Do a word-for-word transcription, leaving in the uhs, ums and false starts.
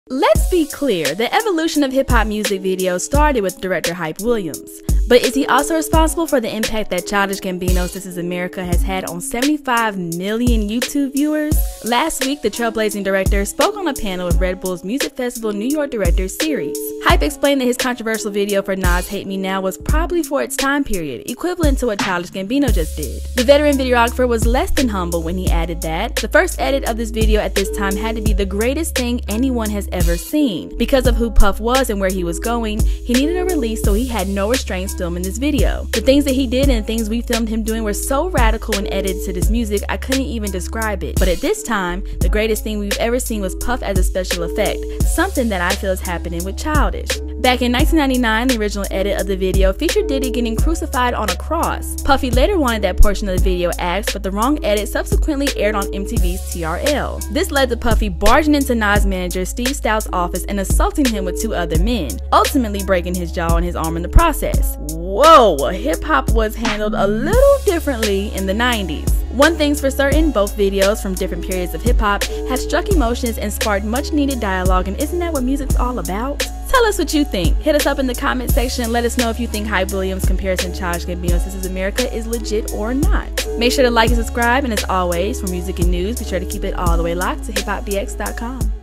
Let's be clear, the evolution of hip-hop music videos started with director Hype Williams. But is he also responsible for the impact that Childish Gambino's This Is America has had on seventy-five million YouTube viewers? Last week, the trailblazing director spoke on a panel with Red Bull's Music Festival New York Directors Series. Hype explained that his controversial video for Nas' Hate Me Now was probably for its time period, equivalent to what Childish Gambino just did. The veteran videographer was less than humble when he added that the first edit of this video at this time had to be the greatest thing anyone has ever seen. Because of who Puff was and where he was going, he needed a release, so he had no restraints filming this video. The things that he did and the things we filmed him doing were so radical and edited to this music, I couldn't even describe it. But at this time, the greatest thing we've ever seen was Puff as a special effect, something that I feel is happening with Childish. Back in nineteen ninety-nine, the original edit of the video featured Diddy getting crucified on a cross. Puffy later wanted that portion of the video axed, but the wrong edit subsequently aired on M T V's T R L. This led to Puffy barging into Nas' manager Steve Stoute's office and assaulting him with two other men, ultimately breaking his jaw and his arm in the process. Whoa, hip-hop was handled a little differently in the nineties. One thing's for certain, both videos from different periods of hip-hop have struck emotions and sparked much-needed dialogue, and isn't that what music's all about? Tell us what you think. Hit us up in the comment section and let us know if you think Hype Williams' comparison to Childish Gambino's This Is America is legit or not. Make sure to like and subscribe, and as always, for music and news, be sure to keep it all the way locked to hip hop d x dot com.